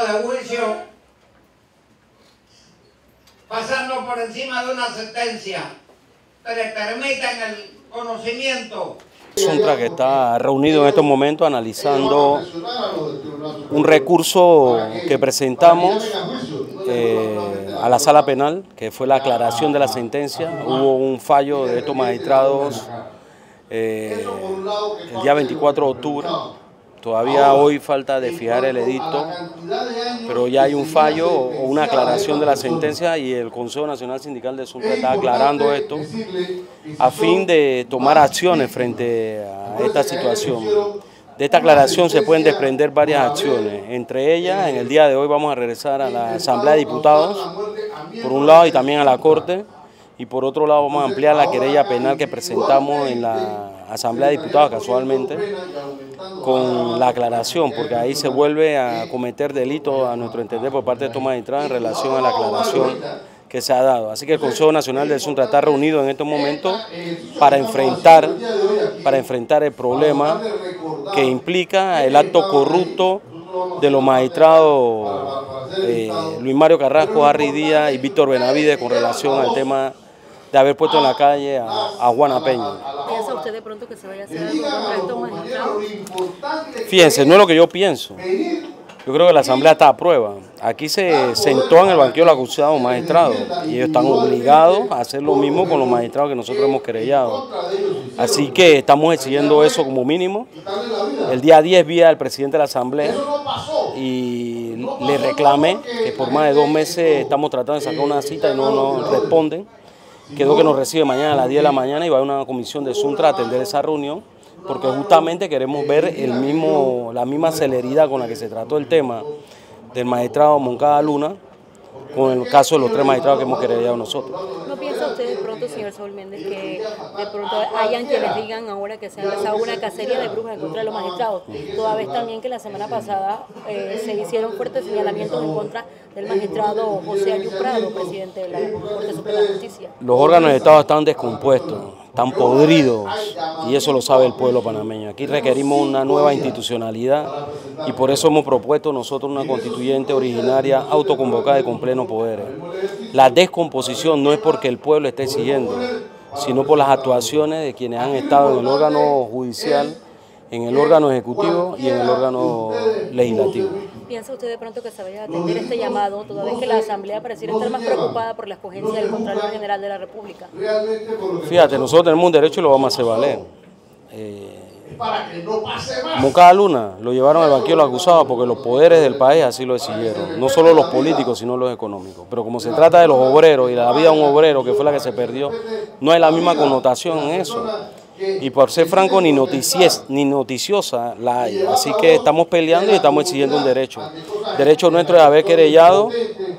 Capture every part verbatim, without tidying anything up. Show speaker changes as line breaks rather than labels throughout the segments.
de juicio, pasando por encima de una sentencia, que le permitan el conocimiento.
Suntra, que está reunido en estos momentos analizando un recurso que presentamos eh, a la sala penal, que fue la aclaración de la sentencia. Hubo un fallo de estos magistrados eh, el día veinticuatro de octubre. Todavía hoy falta de fijar el edicto, pero ya hay un fallo o una aclaración de la sentencia y el Consejo Nacional Sindical de Suntra está aclarando esto a fin de tomar acciones frente a esta situación. De esta aclaración se pueden desprender varias acciones, entre ellas en el día de hoy vamos a regresar a la Asamblea de Diputados, por un lado, y también a la Corte, y por otro lado vamos a ampliar la querella penal que presentamos en la Asamblea de Diputados casualmente, con la aclaración, porque ahí se vuelve a cometer delitos a nuestro entender por parte de estos magistrados en relación a la aclaración que se ha dado. Así que el Consejo Nacional del Suntra está reunido en estos momentos para enfrentar, para enfrentar el problema que implica el acto corrupto de los magistrados eh, Luis Mario Carrasco, Harry Díaz y Víctor Benavides con relación al tema de haber puesto en la calle a, a Juana Peña.
¿Piensa usted de pronto que se vaya a hacer algo contra estos magistrados?
Fíjense, no es lo que yo pienso. Yo creo que la Asamblea está a prueba. Aquí se sentó en el banquillo los acusados magistrados y ellos están obligados a hacer lo mismo con los magistrados que nosotros hemos querellado. Así que estamos exigiendo eso como mínimo. El día diez vi al presidente de la Asamblea y le reclamé que por más de dos meses estamos tratando de sacar una cita y no nos responden. Quedó que nos recibe mañana a las diez de la mañana y va a una comisión de Suntra a atender esa reunión, porque justamente queremos ver el mismo, la misma celeridad con la que se trató el tema del magistrado Moncada Luna, con el caso de los tres magistrados que hemos querellado nosotros.
¿No piensa usted de pronto, señor Saúl Méndez, que de pronto hayan quienes digan ahora que se ha empezado una cacería de brujas en contra de los magistrados? Toda vez también que la semana pasada eh, se hicieron fuertes señalamientos en contra del magistrado José Ayú Prado, presidente de la Corte Suprema de Justicia.
Los órganos de Estado están descompuestos, están podridos, y eso lo sabe el pueblo panameño. Aquí requerimos una nueva institucionalidad y por eso hemos propuesto nosotros una constituyente originaria autoconvocada y con pleno poder. La descomposición no es porque el pueblo esté exigiendo, sino por las actuaciones de quienes han estado en el órgano judicial, en el órgano ejecutivo y en el órgano legislativo.
¿Piensa usted de pronto que se vaya a atender este llamado, toda vez que la Asamblea pareciera estar más preocupada por la escogencia del Contralor General de la República?
Fíjate, nosotros tenemos un derecho y lo vamos a hacer valer. Eh, Moncada Luna lo llevaron al banquillo los acusados porque los poderes del país así lo exigieron, no solo los políticos sino los económicos, pero como se trata de los obreros y la vida de un obrero que fue la que se perdió, no hay la misma connotación en eso. Y por ser franco, ni, noticies, ni noticiosa la hay. Así que estamos peleando y estamos exigiendo un derecho. Derecho nuestro de haber querellado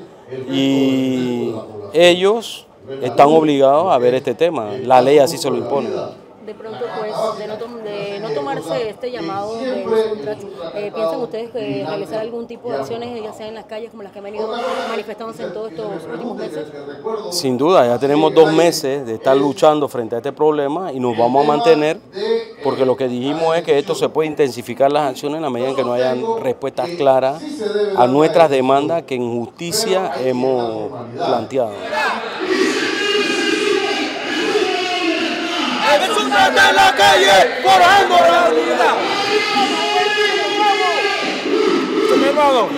y ellos están obligados a ver este tema. La ley así se lo impone.
De pronto, pues, de no, tom de no tomarse este llamado de Suntra, eh, ¿piensan ustedes que realizar algún tipo de acciones, ya sea en las calles como las que han venido manifestándose en todos estos últimos meses?
Sin duda, ya tenemos dos meses de estar luchando frente a este problema y nos vamos a mantener, porque lo que dijimos es que esto se puede intensificar las acciones en la medida en que no hayan respuestas claras a nuestras demandas que en justicia hemos planteado.
¡Es un trate en la calle! ¡Forjando la unidad! ¡Mi hermano!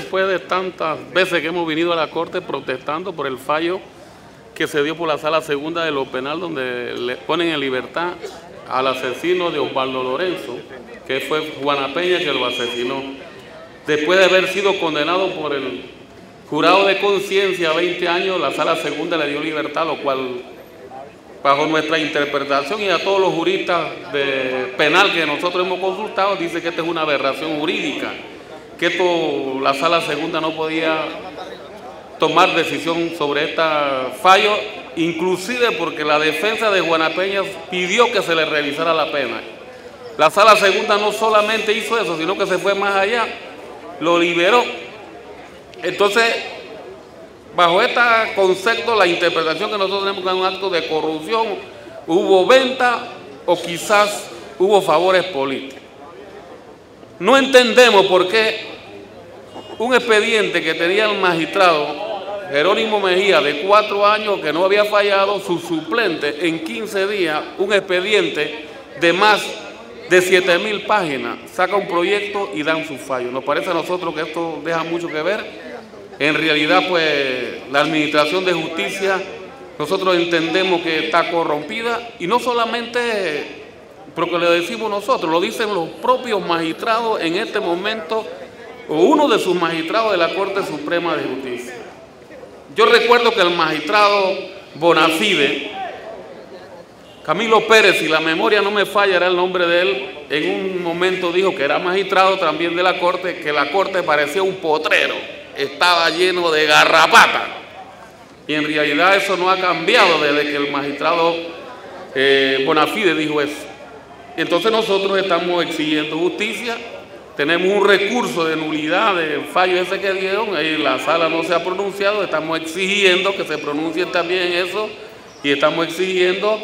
después de tantas veces que hemos venido a la Corte protestando por el fallo que se dio por la Sala Segunda de lo Penal, donde le ponen en libertad al asesino de Osvaldo Lorenzo, que fue Juana Peña que lo asesinó. Después de haber sido condenado por el jurado de conciencia a veinte años, la Sala Segunda le dio libertad, lo cual, bajo nuestra interpretación y a todos los juristas de penal que nosotros hemos consultado, dice que esta es una aberración jurídica, que esto, la Sala Segunda no podía tomar decisión sobre este fallo, inclusive porque la defensa de Juana Peña pidió que se le revisara la pena. La Sala Segunda no solamente hizo eso, sino que se fue más allá, lo liberó. Entonces, bajo este concepto, la interpretación que nosotros tenemos que es un acto de corrupción, hubo venta o quizás hubo favores políticos. No entendemos por qué un expediente que tenía el magistrado Jerónimo Mejía de cuatro años que no había fallado, su suplente en quince días, un expediente de más de siete mil páginas, saca un proyecto y dan su fallo. Nos parece a nosotros que esto deja mucho que ver. En realidad, pues, la administración de justicia, nosotros entendemos que está corrompida, y no solamente porque lo decimos nosotros, lo dicen los propios magistrados en este momento, o uno de sus magistrados de la Corte Suprema de Justicia. Yo recuerdo que el magistrado Bonafide, Camilo Pérez, si la memoria no me falla, era el nombre de él, en un momento dijo que era magistrado también de la Corte, que la Corte parecía un potrero, estaba lleno de garrapatas. Y en realidad eso no ha cambiado desde que el magistrado eh, Bonafide dijo eso. Entonces nosotros estamos exigiendo justicia. Tenemos un recurso de nulidad del fallo ese que dieron, ahí la sala no se ha pronunciado, estamos exigiendo que se pronuncie también eso, y estamos exigiendo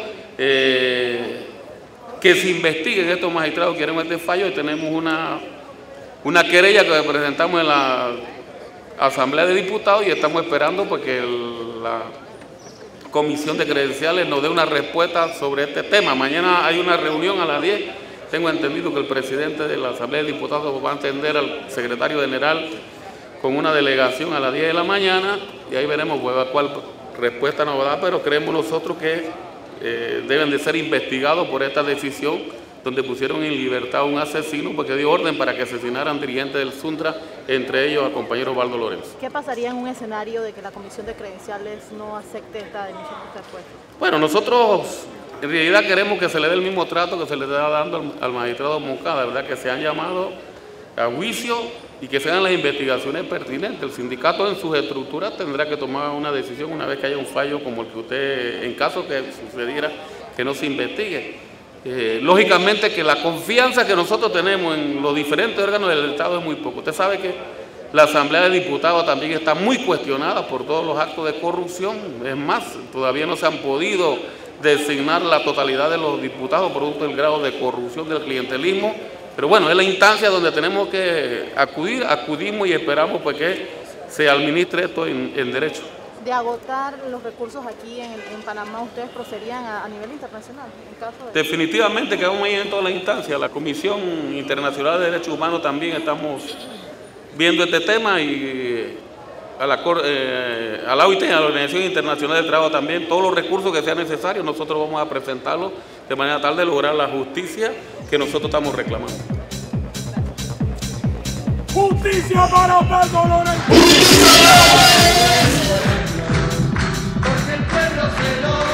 eh, que se investiguen estos magistrados que quieren este fallo, y tenemos una, una querella que presentamos en la Asamblea de Diputados, y estamos esperando porque el, la Comisión de Credenciales nos dé una respuesta sobre este tema. Mañana hay una reunión a las diez. Tengo entendido que el presidente de la Asamblea de Diputados va a atender al secretario general con una delegación a las diez de la mañana, y ahí veremos pues, cuál respuesta nos da, pero creemos nosotros que eh, deben de ser investigados por esta decisión, donde pusieron en libertad a un asesino porque dio orden para que asesinaran dirigentes del Suntra, entre ellos al compañero Osvaldo Lorenzo.
¿Qué pasaría en un escenario de que la Comisión de Credenciales no acepte esta denuncia que usted ha puesto?
Bueno, nosotros en realidad queremos que se le dé el mismo trato que se le está dando al, al magistrado Moncada, ¿verdad? Que se han llamado a juicio y que sean las investigaciones pertinentes. El sindicato en sus estructuras tendrá que tomar una decisión una vez que haya un fallo como el que usted, en caso que sucediera, que no se investigue. Eh, lógicamente que la confianza que nosotros tenemos en los diferentes órganos del Estado es muy poco. Usted sabe que la Asamblea de Diputados también está muy cuestionada por todos los actos de corrupción. Es más, todavía no se han podido designar la totalidad de los diputados producto del grado de corrupción del clientelismo, pero bueno, es la instancia donde tenemos que acudir, acudimos y esperamos pues que se administre esto en, en derecho.
De agotar los recursos aquí en, en Panamá, ¿ustedes procederían a, a nivel internacional? En caso de...
Definitivamente que vamos a ir en toda la instancia. La Comisión Internacional de Derechos Humanos también estamos viendo este tema, y a la, eh, a la O I T, a la Organización Internacional del Trabajo también, todos los recursos que sean necesarios, nosotros vamos a presentarlos de manera tal de lograr la justicia que nosotros estamos reclamando.
¡Justicia para Osvaldo Lorenzo!
Porque el pueblo se lo